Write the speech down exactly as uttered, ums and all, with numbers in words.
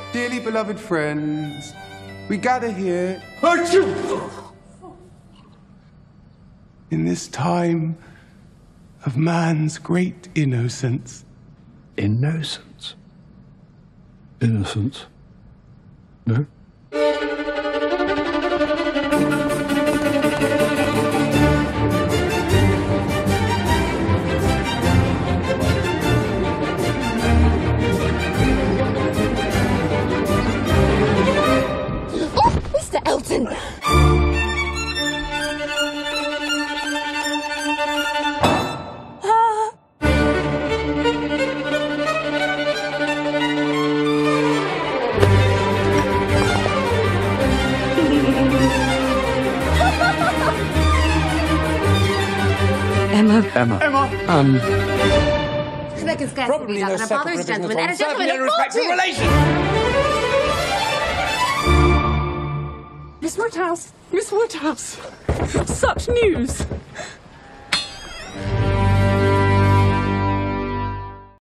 Dearly beloved friends, we gather here in this time of man's great innocence. Innocence? Innocence? No? Oh, Mister Elton! Emma. Emma. Emma! Um... Rebecca Scarce Probably will no be that, and a separate father's provision gentleman, at all. and a gentleman Certainly a of respectful fortune! relation. Miss Woodhouse! Miss Woodhouse! Such news!